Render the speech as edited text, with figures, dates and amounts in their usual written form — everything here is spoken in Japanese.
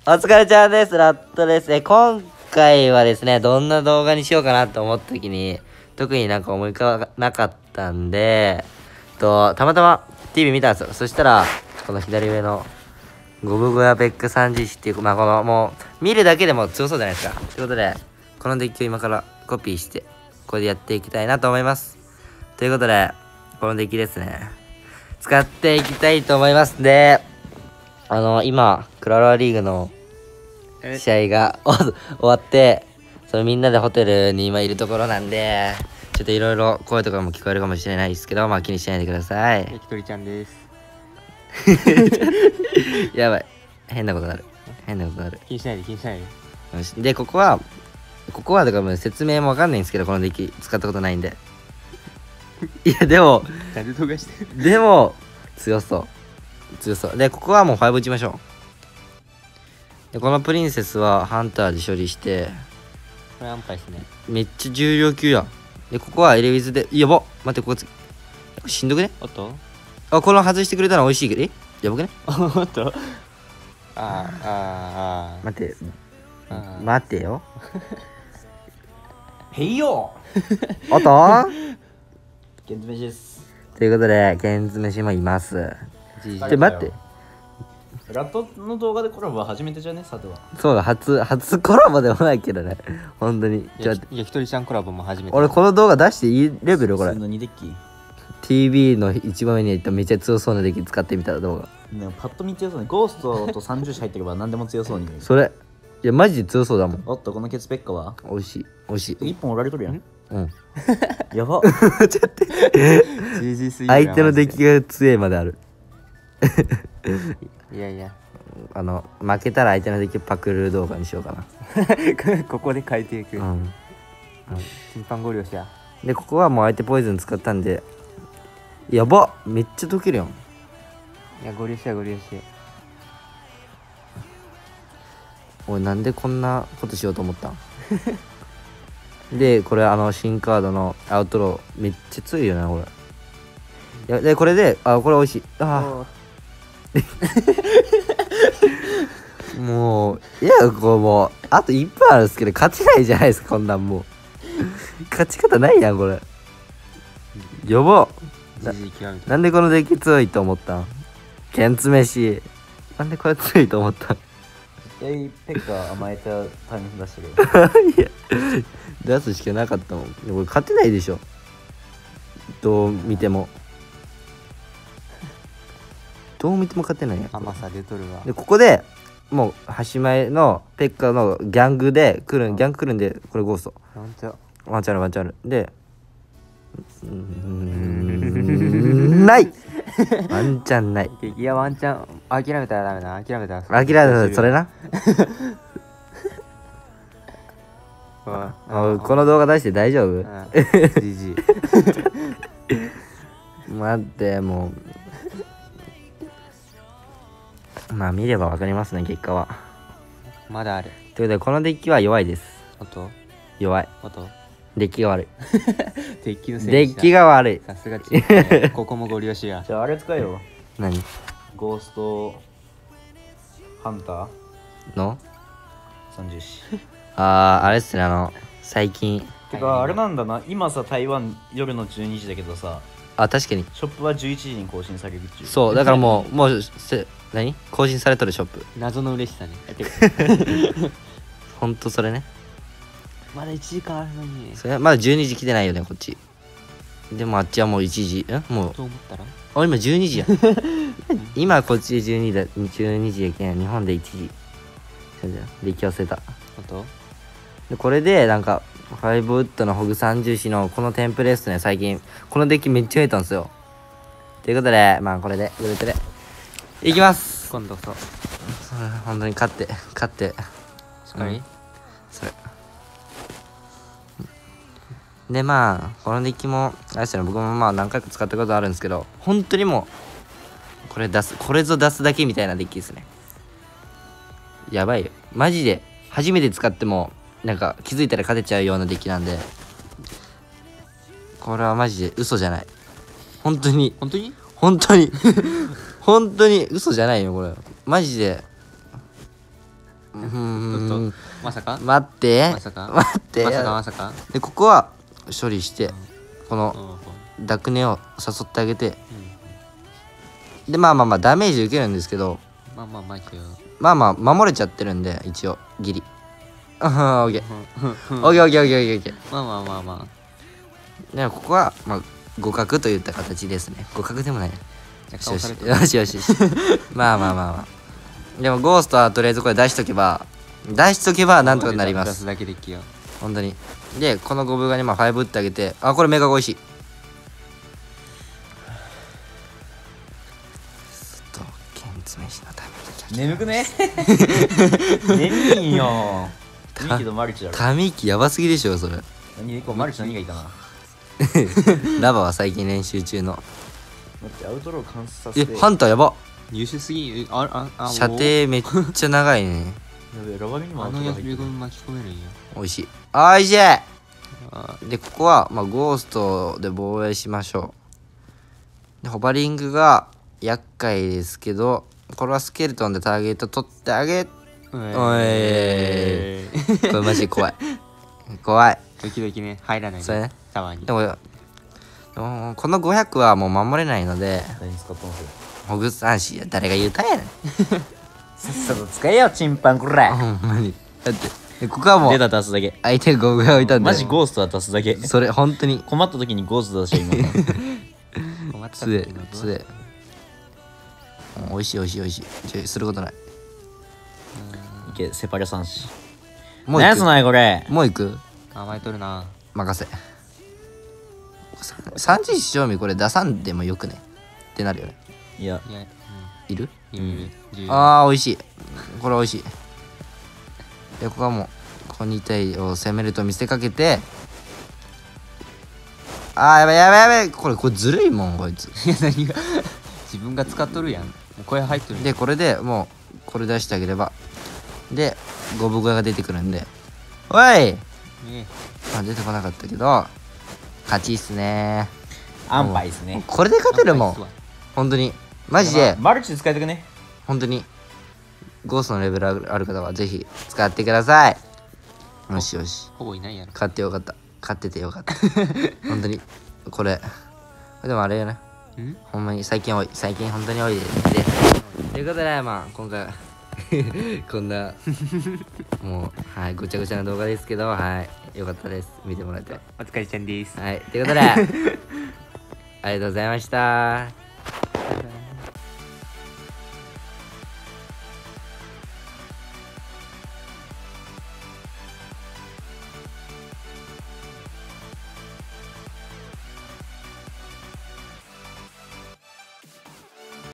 お疲れちゃんです。ラットです。今回はですね、どんな動画にしようかなと思った時に、特になんか思い浮かばなかったんで、たまたま TV 見たんですよ。そしたら、この左上の、ゴブゴヤベック3 g っていう、まあこの、もう、見るだけでも強そうじゃないですか。ということで、このデッキを今からコピーして、これでやっていきたいなと思います。ということで、このデッキですね。使っていきたいと思います。で、今、クラロワリーグの試合が終わって、みんなでホテルに今いるところなんで、ちょっといろいろ声とかも聞こえるかもしれないですけど、まあ気にしないでください。 焼き鳥ちゃんです。 やばい。変なことなる。変なことなる。 気にしないで気にしないで。 よし。で、ここはだからもう説明もわかんないんですけど、このデッキ使ったことないんで。いや、でも、 なんで動画してる？ でも、強そう。で、ここはもう5打ちましょう。で、このプリンセスはハンターで処理して、 これ安牌ですね。 めっちゃ重量級やん。で、ここはエレウィズで、やばっ待って、ここしんどくね？ おっとあ、この外してくれたら美味しいけど、やばくね？ おっと待って、 あ待ってよ。 へいよおっとケンズメです。 ということで、ケンズ飯もいます。待って。 ラットの動画でコラボは初めてじゃね、さては。 そうだ、初コラボでもないけどね。本当に。 焼き鳥ちゃんコラボも初めて。 俺、この動画出していいレベルこれ。 普通の2デッキ。 TV の一番上にいっためっちゃ強そうなデッキ使ってみた動画。 ね、パッと見強そうに。ゴーストと30種入ってれば何でも強そうに。 それ。いや、マジで強そうだもん。 おっと、このケツペッカは美味しい。 1本折られとるやん。 うん。 やば。 ちょっと相手のデッキが強いまである。 いやいや。 負けたら相手のデッキパクる動画にしようかな。 ここで変えていく。審判ご了承。 で、ここはもう相手ポイズン使ったんで、やばっめっちゃ溶けるやん。 いや、ご了承ご了承。 俺なんでこんなことしようと思ったんで、これ新カードのアウトローめっちゃ強いよな、これ。いや、で、これで、これ美味しい。もう、いや、もう、あと1分あるんですけど、勝てないじゃないですか、こんなんもう。勝ち方ないやん、これ。やばなんでこのデッキ強いと思ったん？ケンツ飯。なんでこれ強いと思ったん？ ペッカ甘えたタイミング出してる。 いや、出すしかなかったもん。これ勝てないでしょ。どう見ても。どう見ても勝てないやん。 甘さ出とるわ。 で、ここで、もう、端前のペッカのギャングで来るんで、これゴースト。ワンチャンある。で、ないワンチャンない。 いや、ワンチャン、諦めたらダメだ。諦めたら、それな。この動画出して大丈夫？待って、もう。まあ、見ればわかりますね、結果は。 まだある。 ということで、このデッキは弱いです。弱い。デッキが悪い。 デッキのせいデッキが悪い。 さすがここもご利用しや。じゃあ、あれ使えよ。 何？ ゴーストハンターの 30種。 あれっすね、最近。 てか、あれなんだな、今さ、台湾夜の12時だけどさ、 確かに。 ショップは11時に更新されるっていう。 そう、だからもう、何？更新されとるショップ。 謎の嬉しさね。 ほんとそれね。 まだ1時間あるのに。 それまだ12時来てないよね、こっち。でもあっちはもう1時。もう。 と思ったら今12時や。今こっちで12時やけん、日本で1時。で、気忘れた。で、これで、なんか、5ウッドのホグ30種のこのテンプレっすね、最近。このデッキめっちゃ増えたんですよ。ということで、まあこれで、グループで。いきます。 今度そう。 本当に勝って。 しっかりそれ。で、まあ、このデッキも、あれですよね、僕もまあ何回か使ったことあるんですけど、本当にもう、これぞ出すだけみたいなデッキですね。やばいよ。マジで、初めて使っても、なんか気づいたら勝てちゃうようなデッキなんで、これはマジで嘘じゃない。本当に本当に嘘じゃないよこれマジで。 まさか待ってまさか待ってまさかまさかでここは処理してこうんのダクネを誘ってあげてでまあダメージ受けるんですけどまあまあまあけどまあ守れちゃってるんで一応ギリオッケーオッケーオッケーオッケーオッケーまあまあまあまでもここはまあ互角といった形ですね互角でもないあよしよし顔されてるよしよしよしまあでもゴーストはとりあえずこれ出しとけばなんとかなります出すだけできよ本当にでこのゴブガにまあ5打ってあげてこれメガゴ美味しい剣詰めしのために眠くね眠いんよいいけどマルチだろ神木やばすぎでしょそれマルチ何がいいかなラバは最近練習中の待ってアウトロー観察させてハンターやば優秀すぎ射程めっちゃ長いねやべえラバミにもアあウトロー入ってるのヤフリゴン巻き込めるんよ美味しいおいしいあでここはまあゴーストで防衛しましょうでホバリングが厄介ですけどこれはスケルトンでターゲット取ってあげこれマジで怖い怖い時々ね入らないそれねたまにでもこの500はもう守れないので何使ったのそれほぐさんし誰が言うたんやねんさっさと使えよチンパンこらほんまにだってでここはもう出た出すだけ相手が5が置いたんでマジゴーストは出すだけそれ本当に困った時にゴースト出しちゃ今困ったつえつえ美味しい美味しい美味しいすることないいけセパレ三子もう行く何やつないこれもう行く甘えとるな任せ三時賞味これ出さんでもよくねってなるよねいやいやいるいるあー美味しいこれ美味しいでここはもうこの2体を攻めると見せかけてやばいやばいやばいこれずるいもんこいついや何が自分が使っとるやんもう声入っとるでこれでもうこれ出してあげればでゴブガが出てくるんでおいね出てこなかったけど勝ちっすね安牌ですねこれで勝てるもんなんか本当にマジでマルチで使いたくね本当にゴーストのレベルある方はぜひ使ってくださいよしよしほぼいないやろ買ってよかった買っててよかった本当にこれでもあれよねんほんまに最近本当に多いですということでまあ今回こんなもうはいごちゃごちゃな動画ですけどはいよかったです見てもらえてお疲れちゃんですはいということでありがとうございました